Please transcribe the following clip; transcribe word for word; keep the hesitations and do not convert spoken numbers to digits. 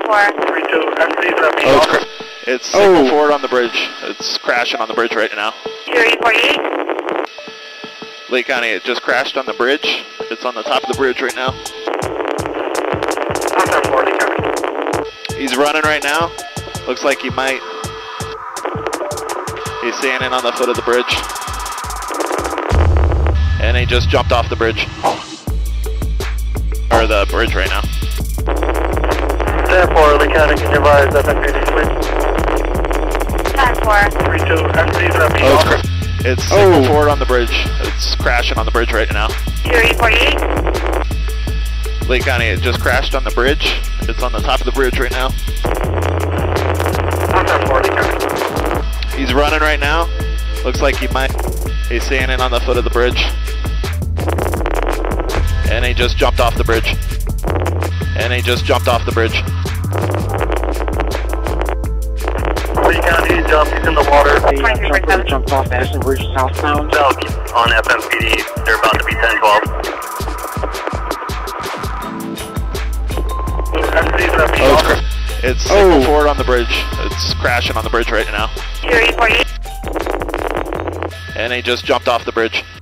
four. three two, M C seventy. Oh, it's, cra it's signal oh. forward on the bridge. It's crashing on the bridge right now. zero eight forty-eight. Lake County, it just crashed on the bridge. It's on the top of the bridge right now. Contact four, Lake County. He's running right now. Looks like he might. He's standing on the foot of the bridge. And he just jumped off the bridge. Or the bridge right now. ten four, Lake County, can you advise F M P D, please? ten four. three two, M C seventy. Oh, it's, it's signal oh. forward on the bridge. It's crashing on the bridge right now. zero eight forty-eight. Lake County, it just crashed on the bridge. It's on the top of the bridge right now. Contact four, Lake County. He's running right now. Looks like he might. He's standing on the foot of the bridge. And he just jumped off the bridge. And he just jumped off the bridge. Lake County, he jumped, he's in the water. The uh, jumper jumped off Madison Bridge southbound. Belk on F M P D, they're about to be ten twelve. Oh, it's, cra it's signal oh. forward on the bridge. It's crashing on the bridge right now. zero eight forty-eight. And he just jumped off the bridge.